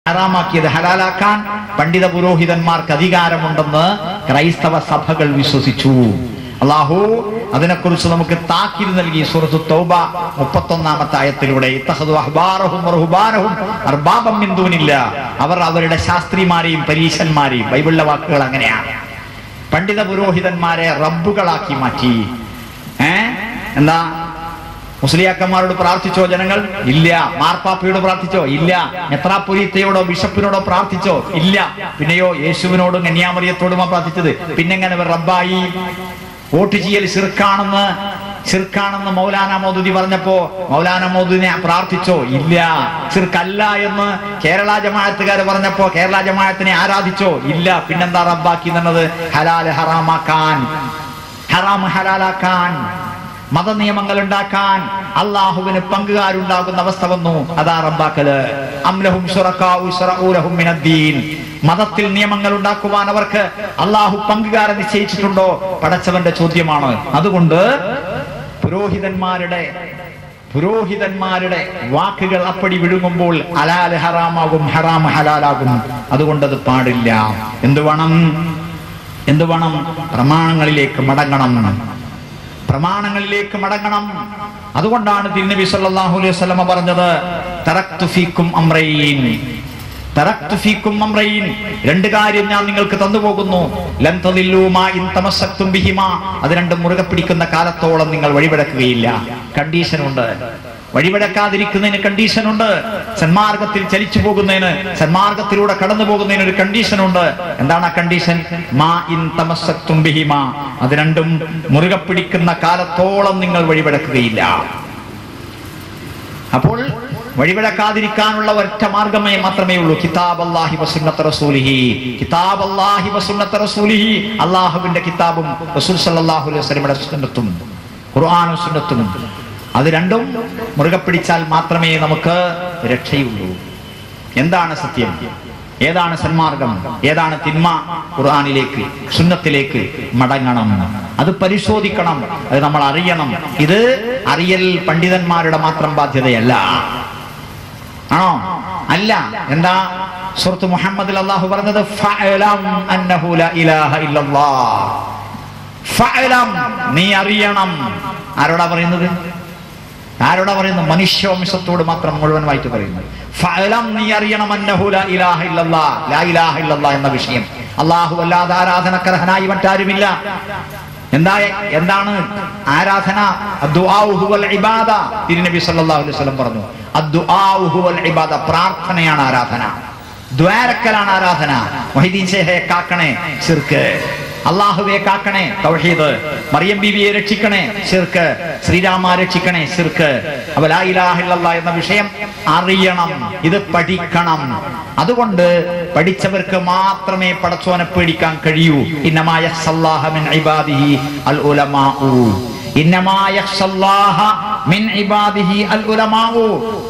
ഹറാമാക്കിയത് ഹലാലാക്കാൻ പണ്ഡിത പുരോഹിതന്മാർക്ക് അധികാരമുണ്ടെന്ന് ക്രൈസ്തവ സഭകൾ വിശ്വസിച്ചു. അല്ലാഹു അതിനെക്കുറിച്ച് നമുക്ക് താക്കീത് നൽകി. സൂറത്തു തൗബ 31-ാമത്തെ ആയത്തിലൂടെ ഇത്തഖദു അഹ്ബാറഹും വറുഹ്ബാനഹും അർബാബം മിൻ ദൂനില്ലാ, അവർ അവരുടെ ശാസ്ത്രിമാരെയും പരീശന്മാരെയും, ബൈബിളിലെ വാക്കുകൾ അങ്ങനെയാണ്, പണ്ഡിത പുരോഹിതന്മാരെ റബ്ബുകളാക്കി മാറ്റി. എന്താ, മുസ്ലിയാക്കന്മാരോട് പ്രാർത്ഥിച്ചോ ജനങ്ങൾ? ഇല്ല. മാർപ്പാപ്പയോട് പ്രാർത്ഥിച്ചോ? ഇല്ല. മെത്രാപ്പൊലീത്തയോടോ ബിഷപ്പിനോടോ പ്രാർത്ഥിച്ചോ? ഇല്ല. പിന്നെയോ യേശുവിനോടും കന്യാമറിയത്തോടുമാ പ്രാർത്ഥിച്ചത്. പിന്നെങ്ങനെ റബ്ബായി? വോട്ട് ചെയ്യൽ ശിർക്കാണെന്ന് മൗലാന മൗദൂദി പറഞ്ഞപ്പോ മൗലാന മൗദൂദിനെ പ്രാർത്ഥിച്ചോ? ഇല്ല. ശിർക്കല്ല എന്ന് കേരള ജമാഅത്തുകാർ പറഞ്ഞപ്പോ കേരള ജമാഅത്തിനെ ആരാധിച്ചോ? ഇല്ല. പിന്നെന്താ റബ്ബാക്കി എന്നത്? ഹലാല് ഹറാമാക്കാൻ, ഹറാം ഹലാലാക്കാൻ, മതനിയമങ്ങൾ ഉണ്ടാക്കാൻ, അള്ളാഹുവിന് പങ്കുകാരുണ്ടാകുന്ന അവസ്ഥ വന്നു. അതാ റബ്ബാക്കല്. അംലഹും ശുറകാഉ ശറഉ ലഹും മിനദ്ദീൻ, മതത്തിൽ നിയമങ്ങൾ ഉണ്ടാക്കുവാൻ അവർക്ക് അള്ളാഹു പങ്കുകാരെ നിശ്ചയിച്ചിട്ടുണ്ടോ? പടച്ചവന്റെ ചോദ്യമാണ്. അതുകൊണ്ട് പുരോഹിതന്മാരുടെ വാക്കുകൾ അപ്പടി വിഴുങ്ങുമ്പോൾ ഹലാൽ ഹറാമാകും, ഹറാം ഹലാലാകും. അതുകൊണ്ടത് പാടില്ല. എന്തു വേണം? പ്രമാണങ്ങളിലേക്ക് മടങ്ങണം. അതുകൊണ്ടാണ് തിരുനബി സല്ലല്ലാഹു അലൈഹി വസല്ലം പറഞ്ഞത്, തറക്തു ഫീക്കും അംറൈൻ, രണ്ട് കാര്യം ഞാൻ നിങ്ങൾക്ക് തന്നുപോകുന്നു. ലൻ തദില്ലൂ മാ ഇൻ തമസ്സക്തും ബിഹിമാ, അത് രണ്ടും മുറുകെ പിടിക്കുന്ന കാലത്തോളം നിങ്ങൾ വഴിപിഴക്കുകയില്ല. കണ്ടീഷനുണ്ട്. വഴിപിഴക്കാതിരിക്കുന്നതിന് കണ്ടീഷനുണ്ട്. സന്മാർഗത്തിൽ ചലിച്ചു പോകുന്നതിന്, സന്മാർഗത്തിലൂടെ കടന്നു പോകുന്നതിന് ഒരു കണ്ടീഷനുണ്ട്. എന്താണ് ആ കണ്ടീഷൻ? മാ ഇൻ തമസ്സക്തും ബിഹിമാ, അത് രണ്ടും മുറുകെ പിടിക്കുന്ന കാലത്തോളം നിങ്ങൾ വഴിപിഴക്കുകയില്ല. അപ്പോൾ വഴിപിഴക്കാതിരിക്കാനുള്ള ഒറ്റ മാർഗമേ മാത്രമേ ഉള്ളൂ. കിതാബല്ലാഹി വസുന്നത്ത് റസൂലിഹി, കിതാബല്ലാഹി വസുന്നത്ത് റസൂലിഹി, അല്ലാഹുവിന്റെ കിതാബും റസൂൽ സല്ലല്ലാഹു അലൈഹി വസല്ലമയുടെ സുന്നത്തും, ഖുർആനും സുന്നത്തും, അത് രണ്ടും മുറുകെ പിടിച്ചാൽ മാത്രമേ നമുക്ക് രക്ഷയുള്ളൂ. എന്താണ് സത്യം? ഏതാണ് സന്മാർഗം? ഏതാണ് തിന്മ? ഖുർആനിലേക്ക്, സുന്നത്തിലേക്ക് മടങ്ങണം. അത് പരിശോധിക്കണം. അത് നമ്മൾ അറിയണം. ഇത് അറിയൽ പണ്ഡിതന്മാരുടെ മാത്രം ബാധ്യതയല്ല. ആണോ? അല്ല. എന്താ സൂറത്ത് മുഹമ്മദിൽ അല്ലാഹു പറഞ്ഞത്? ഫഅലം അന്നഹു ലാ ഇലാഹ ഇല്ലല്ലാഹ്. ഫഅലം, നീ അറിയണം. ആരോടാ പറയുന്നത്? മനുഷ്യവംശത്തോട് മാത്രം മുഴുവൻ വായിച്ചു പറയുന്നത്. ഫഅലം, നീ അറിയണം. അന്നഹു ലാ ഇലാഹ ഇല്ലല്ലാഹ്, ലാ ഇലാഹ ഇല്ലല്ലാഹ് എന്ന വിഷയം. അല്ലാഹു അല്ലാതെ ആരാധനക്കർഹനായി മറ്റാരുമില്ല. എന്താണ് ആരാധന? അദ്ദുആഉ ഹുവൽ ഇബാദ. തിരുനബി സല്ലല്ലാഹു അലൈഹി വസല്ലം പറഞ്ഞു, അദ്ദുആഉ ഹുവൽ ഇബാദ, പ്രാർത്ഥനയാണ് ആരാധന, ദ്വാരക്കലാണ് ആരാധന. മുഹീദ്ദീൻ ശൈഖെ കാക്കണേ, ശിർക്ക്. അല്ലാഹുവേ കാക്കണേ, തൗഹീദ്. മറിയം ബീവിയെ രക്ഷിക്കണേ, ശിർക്ക്. ശ്രീരാമ രക്ഷിക്കണേ, ശിർക്ക്. അപ്പോൾ ലാ ഇലാഹ ഇല്ലല്ലാഹ് എന്ന വിഷയം അറിയണം. ഇത് പഠിക്കണം. അതുകൊണ്ട് പഠിച്ചവർക്ക് മാത്രമേ പടച്ചോനെ പേടിക്കാൻ കഴിയൂ. ഇന്നമാ യഖ്ശല്ലാഹ മിൻ ഇബാദിഹി അൽ ഉലമാഉ, ഇന്നമാ യഖ്ശല്ലാഹ മിൻ ഇബാദിഹി അൽ ഉലമാഉ.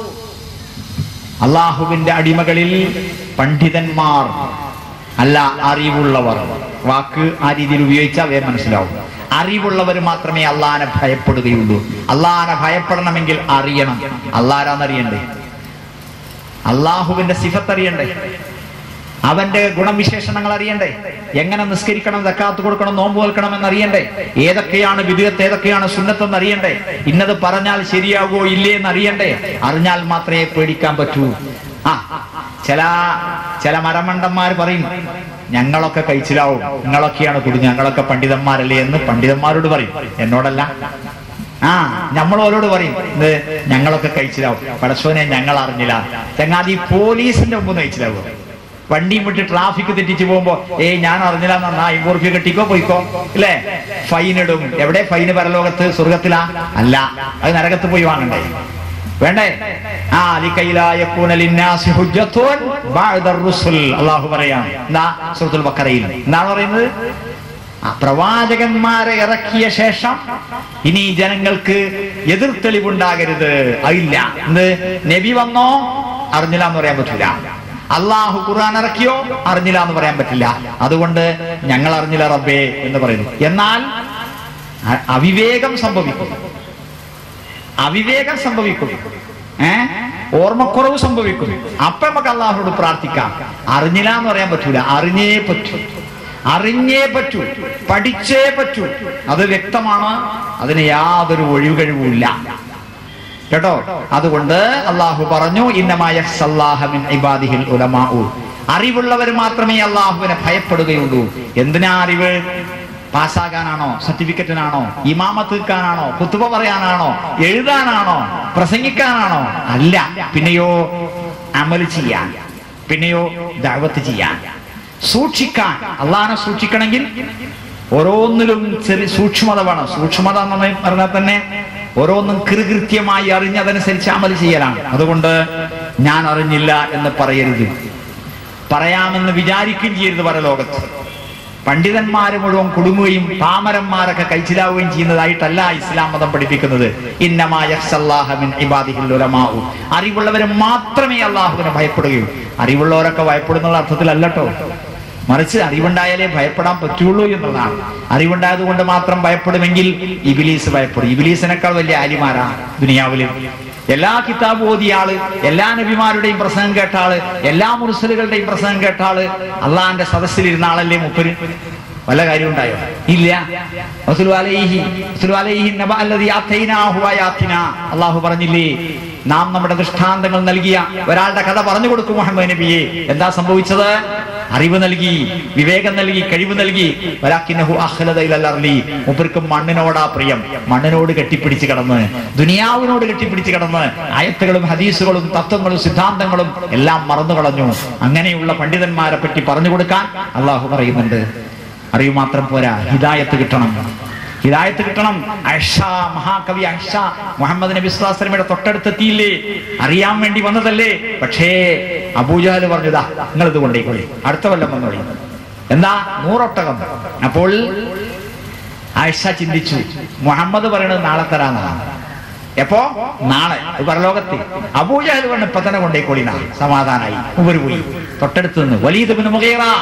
അല്ലാഹുവിന്റെ അടിമകളിൽ പണ്ഡിതന്മാർ അല്ല, അറിവുള്ളവർ. വാക്ക് ആ രീതിയിൽ ഉപയോഗിച്ചാൽ അവയെ മനസ്സിലാവും. അറിവുള്ളവർ മാത്രമേ അള്ളാനെ ഭയപ്പെടുകയുള്ളൂ. അള്ളാനെ ഭയപ്പെടണമെങ്കിൽ അറിയണം. അള്ളാരാന്നറിയണ്ടേ? അള്ളാഹുവിന്റെ സിഫത്ത് അറിയണ്ടേ? അവന്റെ ഗുണവിശേഷണങ്ങൾ അറിയണ്ടേ? എങ്ങനെ നിസ്കരിക്കണം, സക്കാത്ത് കൊടുക്കണം, നോമ്പ് നോൽക്കണം എന്നറിയണ്ടേ? ഏതൊക്കെയാണ് വിദ്യത്ത്, ഏതൊക്കെയാണ് സുന്നത്തെന്ന് അറിയണ്ടേ? ഇന്നത് പറഞ്ഞാൽ ശരിയാകുമോ ഇല്ലേ എന്നറിയണ്ടേ? അറിഞ്ഞാൽ മാത്രമേ പേടിക്കാൻ പറ്റൂ. ചില മരമണ്ടന്മാർ പറയും, ഞങ്ങളൊക്കെ കഴിച്ചിലാവും, നിങ്ങളൊക്കെയാണ് കുടി, ഞങ്ങളൊക്കെ പണ്ഡിതന്മാരല്ലേ എന്ന് പണ്ഡിതന്മാരോട് പറയും. എന്നോടല്ല. നമ്മൾ ഓരോട് പറയും, ഞങ്ങളൊക്കെ കഴിച്ചിലാവും. പടച്ചോനെ ഞങ്ങൾ അറിഞ്ഞില്ല. ചങ്ങാതി പോലീസിന്റെ മുമ്പ് കഴിച്ചിലാവും. വണ്ടിയും വിട്ട് ട്രാഫിക് തെറ്റിച്ചു പോകുമ്പോ ഞാൻ അറിഞ്ഞില്ല എന്നാ 50 റുപ്യ കെട്ടിക്കോ പോയിക്കോ, ഇല്ലേ? ഫൈനിടും. എവിടെ ഫൈന്? പരലോകത്ത്, സ്വർഗത്തിലാ? അല്ല, അത് നരകത്ത് പോയി വാങ്ങണ്ടേ? വേണ്ടേ? അല്ലാഹു പറയാം. എന്താ സൂറത്തുൽ ബഖറയിൽ എന്താണ് പറയുന്നത്? പ്രവാചകന്മാരെ ഇറക്കിയ ശേഷം ഇനി ജനങ്ങൾക്ക് എതിർ തെളിവുണ്ടാകരുത്. അതില്ല. നബി വന്നോ? അറിഞ്ഞില്ല എന്ന് പറയാൻ പറ്റില്ല. അള്ളാഹു ഖുർആൻ ഇറക്കിയോ? അറിഞ്ഞില്ല എന്ന് പറയാൻ പറ്റില്ല. അതുകൊണ്ട് ഞങ്ങൾ അറിഞ്ഞില്ല റബ്ബേ എന്ന് പറയുന്നു. എന്നാൽ അവിവേകം സംഭവിക്കും. ഓർമ്മക്കുറവ് സംഭവിക്കും. അപ്പൊ നമുക്ക് അള്ളാഹുവോട് പ്രാർത്ഥിക്കാം. അറിഞ്ഞില്ല എന്ന് പറയാൻ പറ്റൂല, അറിഞ്ഞേ പറ്റൂ, പഠിച്ചേ പറ്റൂ. അത് വ്യക്തമാണ്, അതിന് യാതൊരു ഒഴിവുകഴിവുമില്ല കേട്ടോ. അതുകൊണ്ട് അള്ളാഹു പറഞ്ഞു, ഇന്നമാ യഖ്ശല്ലാഹ മിൻ ഇബാദിഹിൽ ഉലമാഉ, അറിവുള്ളവർ മാത്രമേ അള്ളാഹുവിനെ ഭയപ്പെടുകയുള്ളൂ. എന്തിനാ അറിവ്? പാസ്സാകാനാണോ? സർട്ടിഫിക്കറ്റിനാണോ? ഇമാമത്ത് നിൽക്കാനാണോ? ഖുതുബ പറയാനാണോ? എഴുതാനാണോ? പ്രസംഗിക്കാനാണോ? അല്ല. പിന്നെയോ അമൽ ചെയ്യാൻ, പിന്നെയോ ദഅവത്ത് ചെയ്യാൻ, സൂക്ഷിക്കാൻ. അള്ളാഹനെ സൂക്ഷിക്കണമെങ്കിൽ ഓരോന്നിലും ചെറിയ സൂക്ഷ്മത വേണം. സൂക്ഷ്മത എന്ന് പറഞ്ഞാൽ തന്നെ ഓരോന്നും കൃത്യമായി അറിഞ്ഞ് അതനുസരിച്ച് അമൽ ചെയ്യലാണ്. അതുകൊണ്ട് ഞാൻ അറിഞ്ഞില്ല എന്ന് പറയരുത്, പറയാമെന്ന് വിചാരിക്കുകയും ചെയ്യരുത്. പരലോകത്ത് പണ്ഡിതന്മാര് മുഴുവൻ കുടുങ്ങുകയും പാമരന്മാരൊക്കെ കഴിച്ചിലാവുകയും ചെയ്യുന്നതായിട്ടല്ല ഇസ്ലാം മതം പഠിപ്പിക്കുന്നത്. ഇന്നമാ യഖ്ശല്ലാഹ മിൻ ഇബാദിഹിൽ ഉലമാഉ, അറിവുള്ളവരെ മാത്രമേ അള്ളാഹുവിനെ ഭയപ്പെടുകയുള്ളൂ. അറിവുള്ളവരൊക്കെ ഭയപ്പെടുന്നുള്ള അർത്ഥത്തിലല്ലോ, മറിച്ച് അറിവുണ്ടായാലേ ഭയപ്പെടാൻ പറ്റുള്ളൂ എന്നുള്ളതാണ്. അറിവുണ്ടായത് കൊണ്ട് മാത്രം ഭയപ്പെടുമെങ്കിൽ ഇബ്ലീസ് ഭയപ്പെടും. ഇബ്ലീസിനേക്കാൾ വലിയ ആലിമാരാണ് ദുനിയാവില്. എല്ലാ കിതാബ് ഓതിയ ആള്, എല്ലാ നബിമാരുടെയും പ്രസംഗം കേട്ട ആള്, എല്ലാ മുർസലുകളുടെയും പ്രസംഗം കേട്ട ആള്, അള്ളാഹിന്റെ സദസ്സിലിരുന്ന ആളല്ലേ മുപ്പര്. വല്ല കാര്യം ഉണ്ടായോ? ഇല്ല. അള്ളാഹു പറഞ്ഞില്ലേ, നാം നമ്മുടെ ദൃഷ്ടാന്തങ്ങൾ നൽകിയ ഒരാളുടെ കഥ പറഞ്ഞു കൊടുക്കും മുഹമ്മദ് നബിയെ. എന്താ സംഭവിച്ചത്? അറിവ് നൽകി, വിവേകം നൽകി, കഴിവ് നൽകി. മൂപ്പർക്കും മണ്ണിനോടാ പ്രിയം. മണ്ണിനോട് കെട്ടിപ്പിടിച്ച് കിടന്ന്, ദുനിയാവിനോട് കെട്ടിപ്പിടിച്ച് കിടന്ന് ആയത്തുകളും ഹദീസുകളും തത്വങ്ങളും സിദ്ധാന്തങ്ങളും എല്ലാം മറന്നു കളഞ്ഞു. അങ്ങനെയുള്ള പണ്ഡിതന്മാരെ പറ്റി പറഞ്ഞു കൊടുക്കാൻ അള്ളാഹു പറയുന്നുണ്ട്. അറിവ് മാത്രം പോരാ, ഹിദായത്ത് കിട്ടണം. മഹാകവി അഹ്ഷ മുഹമ്മദ് നബി സ്വല്ലല്ലാഹു അലൈഹി വസല്ലമയുടെ തൊട്ടടുത്തെത്തിയില്ലേ? അറിയാൻ വേണ്ടി വന്നതല്ലേ? പക്ഷേ അബൂജഹൽ പറഞ്ഞതാ, നിങ്ങളിത് കൊണ്ടേക്കോളി, അടുത്ത കൊല്ലം വന്നോളി. എന്താ? 100 ഒട്ടകം. അപ്പോൾ ആയിഷ ചിന്തിച്ചു, മുഹമ്മദ് പറയണത് നാളെ തരാന്നാണ്. എപ്പോ? നാളെ പരലോകത്ത്. അബൂജഹൽ പറഞ്ഞു ഇപ്പൊ തന്നെ കൊണ്ടേക്കോളിനാ. സമാധാനായി. ഇവര് പോയി. തൊട്ടടുത്ത് നിന്ന് വലീദ് ഇബ്നു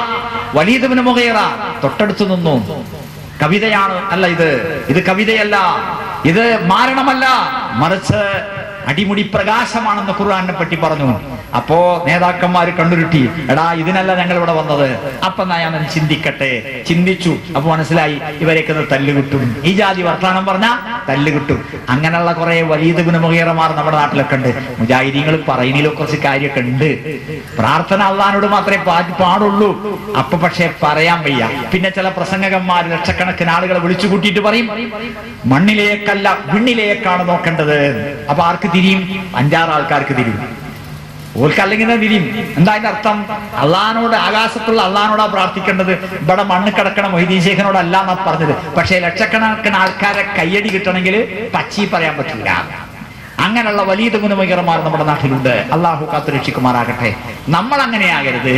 മുഗീറ തൊട്ടടുത്ത് നിന്നു. കവിതയാണ് അല്ല ഇത് കവിതയല്ല, ഇത് മാരണമല്ല, മറിച്ച് അടിമുടി പ്രകാശമാണെന്ന് ഖുർആനെ പറ്റി പറഞ്ഞു. അപ്പോ നേതാക്കന്മാര് കണ്ണുരുട്ടി, എടാ ഇതിനല്ല ഞങ്ങൾ ഇവിടെ വന്നത്. അപ്പൊ ഞാൻ ചിന്തിച്ചു. അപ്പൊ മനസ്സിലായി, ഇവരൊക്കെ തല്ലുകിട്ടും, ഈ ജാതി വർത്താനം പറഞ്ഞാ തല്ലുകിട്ടും. അങ്ങനെയുള്ള കുറെ വലീദ് ഇബ്നു മുഗീറമാർ നമ്മുടെ നാട്ടിലൊക്കെ ഉണ്ട്. മുജാഹിദീങ്ങൾ പറയുന്നതിലും കുറച്ച് കാര്യമൊക്കെ ഉണ്ട്. പ്രാർത്ഥന അള്ളാഹിനോട് മാത്രമേ പാടുള്ളൂ. അപ്പൊ പക്ഷെ പറയാൻ വയ്യ. പിന്നെ ചില പ്രസംഗകന്മാർ ലക്ഷക്കണക്കിന് ആളുകളെ വിളിച്ചു കൂട്ടിയിട്ട് പറയും, മണ്ണിലേക്കല്ല വിണ്ണിലേക്കാണ് നോക്കേണ്ടത്. അപ്പൊ ആർക്ക് തിരിയും? 5-6 ആൾക്കാർക്ക് തിരിയും. ഓർക്ക് അല്ലെങ്കിൽ തിരിയും. എന്താ അതിന്റെ അർത്ഥം? അള്ളഹാനോട്, ആകാശത്തുള്ള അള്ളഹാനോടാ പ്രാർത്ഥിക്കേണ്ടത്. ഇവിടെ മണ്ണ് കിടക്കണ മൊയ്തീൻ ശേഖനോടല്ല എന്നാ പറഞ്ഞത്. പക്ഷെ ലക്ഷക്കണക്കിന് ആൾക്കാരെ കയ്യടി കിട്ടണമെങ്കിൽ പച്ചി പറയാൻ പറ്റില്ല. അങ്ങനെയുള്ള വലിയ മുനമകരന്മാർ നമ്മുടെ നാട്ടിലുണ്ട്. അള്ളാഹു കാത്തുരക്ഷിക്കുമാറാകട്ടെ. നമ്മൾ അങ്ങനെയാകരുത്.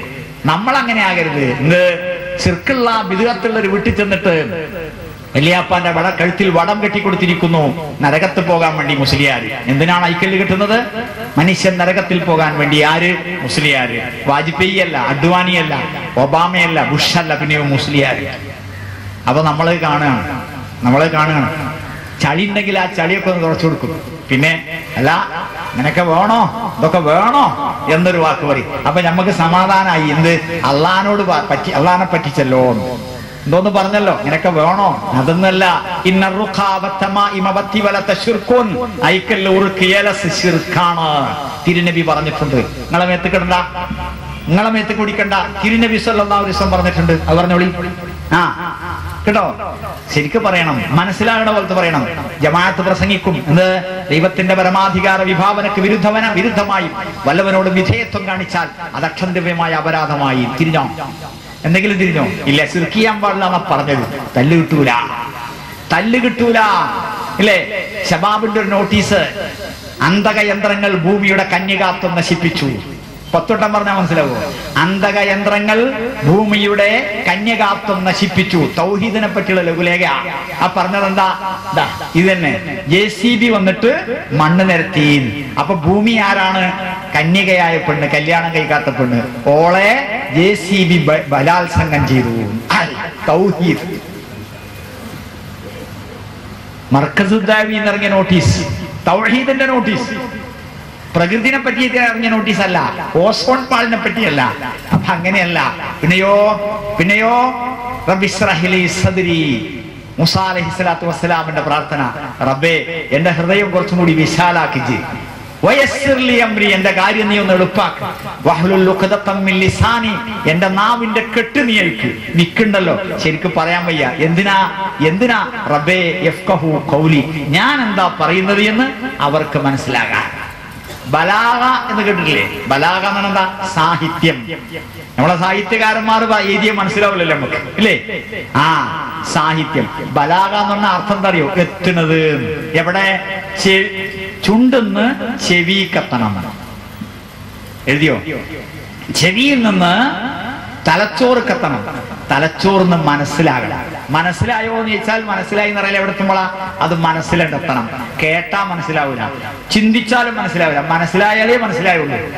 ഇന്ന് ശിർക്കുള്ള ബിദ്അത്തുള്ള ഒരു വീട്ടിൽ ചെന്നിട്ട് വലിയാപ്പാന്റെ കഴുത്തിൽ വടം കെട്ടിക്കൊടുത്തിരിക്കുന്നു, നരകത്ത് പോകാൻ വേണ്ടി മുസ്ലിയാർ. എന്തിനാണ് ഐക്കല്ല് കിട്ടുന്നത്? മനുഷ്യൻ നരകത്തിൽ പോകാൻ വേണ്ടി. ആര്? മുസ്ലിയാർ. വാജ്പേയി അല്ല, അദ്വാനിയല്ല, ഒബാമയല്ല, ബുഷ് അല്ല, പിന്നെയോ മുസ്ലിയാർ. അപ്പൊ നമ്മള് കാണുകയാണ് ചളി ഉണ്ടെങ്കിൽ ആ ചളിയൊക്കെ ഒന്ന് തുടച്ചു കൊടുക്കും. പിന്നെ അല്ല നിനക്ക് വേണോ, ഇതൊക്കെ വേണോ എന്നൊരു വാക്ക് പറയും. അപ്പൊ നമുക്ക് സമാധാനായി. എന്ത്? അള്ളഹാനെ പറ്റിച്ചല്ലോ, എന്തോന്ന് പറഞ്ഞല്ലോ, നിനക്ക് വേണോ? അതൊന്നല്ല. തിരുനബി പറഞ്ഞിട്ടുണ്ട്. നിങ്ങളെ മേത്ത് കിടണ്ട, നിങ്ങളെ മേത്ത് കുടിക്കണ്ട. തിരുനബി സല്ലല്ലാഹു അലൈഹി വസല്ലം പറഞ്ഞിട്ടുണ്ട്. അത് പറഞ്ഞോളി. കേട്ടോ, ശരിക്കും പറയണം, മനസ്സിലാകണ പോലത്തെ പറയണം. ജമാഅത്ത് പ്രസംഗിക്കും. എന്ത്? ദൈവത്തിന്റെ പരമാധികാര വിഭാവനക്ക് വിരുദ്ധമായി വല്ലവനോട് വിധേയത്വം കാണിച്ചാൽ അത് അക്ഷന്തവ്യമായ അപരാധമായി. എന്തെങ്കിലും തിരിഞ്ഞോ? ഇല്ല. ശിർക്കിയാൻ പാടില്ല എന്നാ പറഞ്ഞത്. തല്ല് കിട്ടൂല ഇല്ലേ? ശബാബിന്റെ ഒരു നോട്ടീസ്, അന്തക യന്ത്രങ്ങൾ ഭൂമിയുടെ കന്യകാത്വം നശിപ്പിച്ചു. 10 വട്ടം പറഞ്ഞാൽ മനസ്സിലാവോ? അന്തക യന്ത്രങ്ങൾ ഭൂമിയുടെ കന്യകാത്വം നശിപ്പിച്ചു. തൗഹീദിനെ പറ്റിയുള്ള ലഘുലേഖ. ആ പറഞ്ഞത് എന്താ? ഇത് തന്നെ. JCB വന്നിട്ട് മണ്ണ് നിരത്തി. അപ്പൊ ഭൂമി ആരാണ്? കന്യകയായ പെണ്ണ്, കല്യാണം കഴിക്കാത്ത പെണ്ണ്. ഓളെ JCB ബലാത്സംഗം ചെയ്തു. തൗഹീദ്. മർക്കസുദ്ദാവി ഇറങ്ങിയ നോട്ടീസ്, തൗഹീദിന്റെ നോട്ടീസ്. പ്രകൃതിനെ പറ്റി ഇറങ്ങിയ നോട്ടീസ് അല്ല, ഓസോൺ പാളിനെ പറ്റിയല്ല. അപ്പൊ അങ്ങനെയല്ല. പിന്നെയോ റബ്ബിശ്റഹ്ലി സദ്രി, മൂസാ അലൈഹിസ്സലാത്തു വസ്സലാമിന്റെ പ്രാർത്ഥന, റബ്ബേ എന്റെ ഹൃദയം കുറച്ചും കൂടി വിശാലാക്കിച്ച്, വയസ്സിർലി അംരി, എന്റെ കാര്യം നീ ഒന്ന് എളുപ്പാക്ക്, വഹ്ലുൽ ഉഖ്ദത്തം മിൻ ലിസാനി, എന്റെ നാവിന്റെ കെട്ട് നീ അഴിക്ക്. നിക്കുണ്ടല്ലോ ശരിക്കും പറയാൻ വയ്യ. എന്തിനാ റബ്ബേ യഫ്ഖഹു ഖൗലി, ഞാൻ എന്താ പറയുന്നത് എന്ന് അവർക്ക് മനസ്സിലാകാൻ. ബലാഗ എന്ന് കേട്ടിട്ടില്ലേ? ബലാഗ എന്ന് എന്താ? സാഹിത്യം. നമ്മളെ സാഹിത്യകാരന്മാർ എഴുതിയ മനസ്സിലാവില്ലല്ലോ നമുക്ക്, ഇല്ലേ? സാഹിത്യം. ബലാഗ എന്ന് പറഞ്ഞ അർത്ഥം എന്താ അറിയോ? എത്തുന്നത് എവിടെ? ചുണ്ടെന്ന് ചെവി കത്തണം. എഴുതിയോ? ചെവിയിൽ നിന്ന് തലച്ചോറ് കത്തണം, തലച്ചോറിന്ന് മനസ്സിലാകണം. മനസ്സിലായോ എന്ന് ചോദിച്ചാൽ മനസ്സിലായി എന്ന് പറയില്ല. എവിടെ എത്തുമ്പോളാ? അത് മനസ്സിലെത്തണം. കേട്ടാ മനസ്സിലാവില്ല, ചിന്തിച്ചാലും മനസ്സിലാവില്ല. മനസ്സിലായാലേ മനസ്സിലാവുള്ളൂ.